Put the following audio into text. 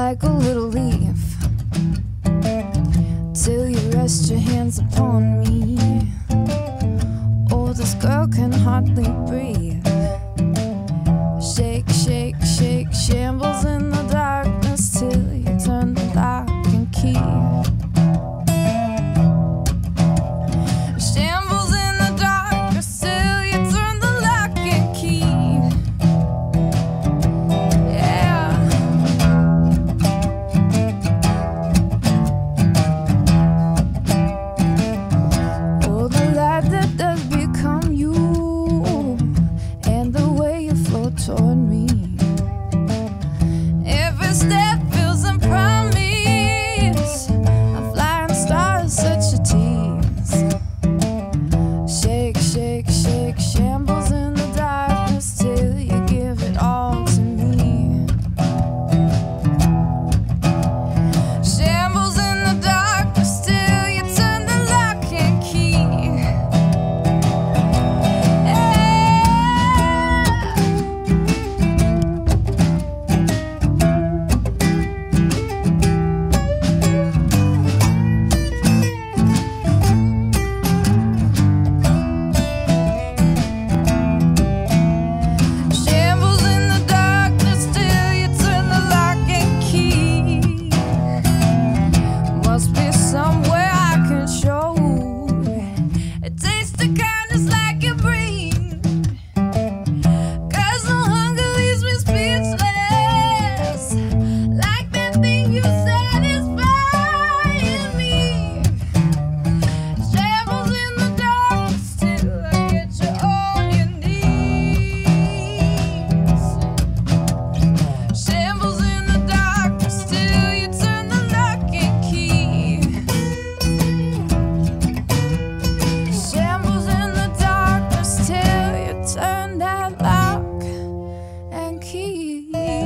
like a little leaf till you rest your hands upon me. Oh, this girl can hardly breathe. Shake, shake, shake, shambles in the darkness till you turn the lock and key. Shambles in the darkness till you turn the lock and key. Yeah. Oh, the light that does become you, and the way you flow toward me. Every step feels a promise. A flying star is such a tease. Shake, shake, shake, shambles in the darkness till you give it all to me. Shambles in the darkness till you turn the lock and key. Shambles in the darkness till you turn the lock and key. Must be somewhere I can show. It tastes the kindness like you bring. 'Cause the hunger leaves me speechless, like that thing you satisfying me. Shambles in the darkness till I get you on your knees. Shambles in the darkness till you turn the lock and key. Shambles in the darkness till you turn that lock and key.